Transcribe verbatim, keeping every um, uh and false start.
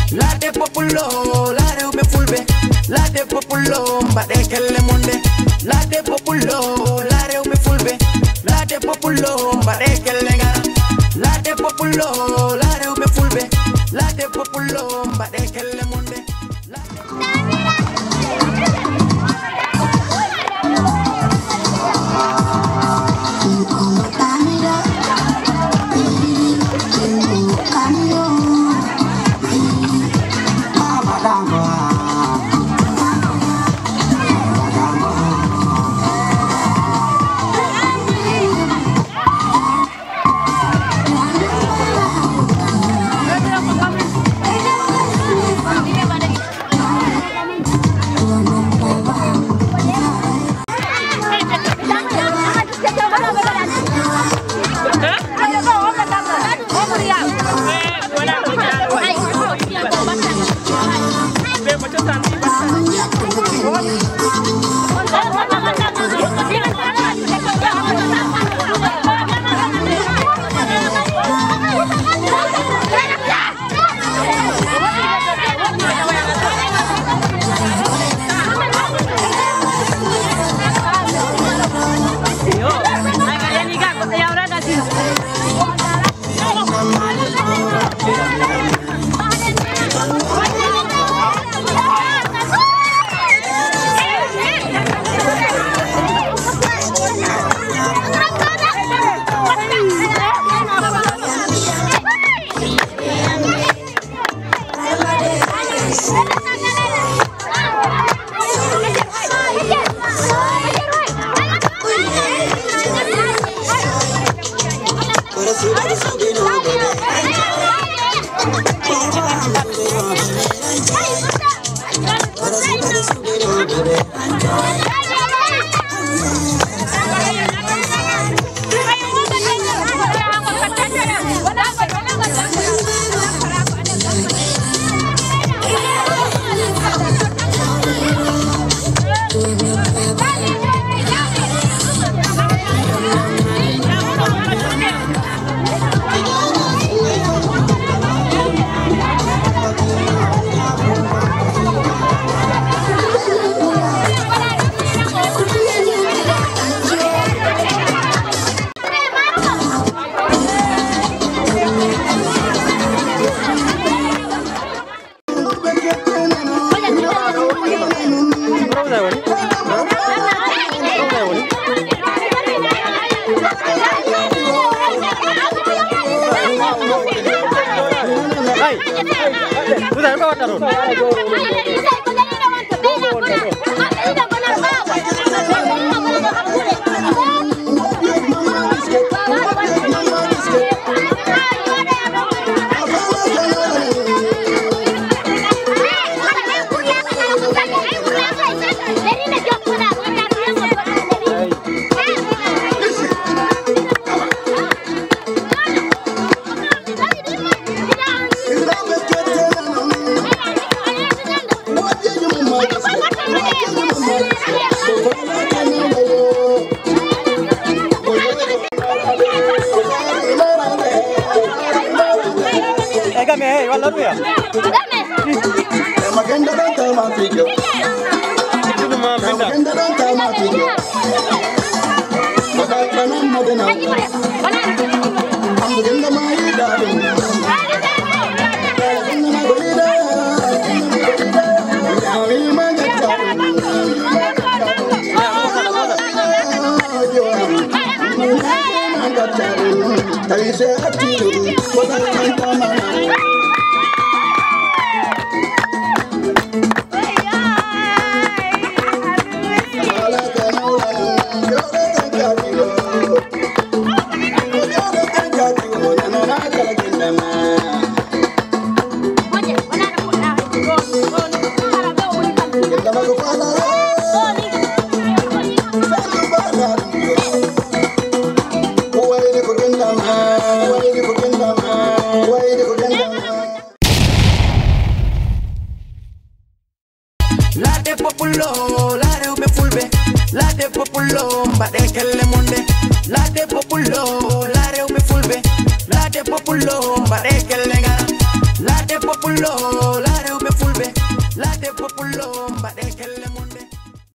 Latte populo, la rewbe fulbe. Latte populo, mbade kelle monde. Latte populo, la rewbe fulbe. Latte populo, mbade kelle ngara. Latte populo, la rewbe fulbe. Latte populo, mbade kelle monde. Latte populo, la rewbe fulbe. Latte populo, mbade kelle monde. Latte populo, la rewbe fulbe. Latte populo, mbade kelle ngara. Latte populo. populo, la rewɓe fulɓe, laade populo, mbaɗe kelle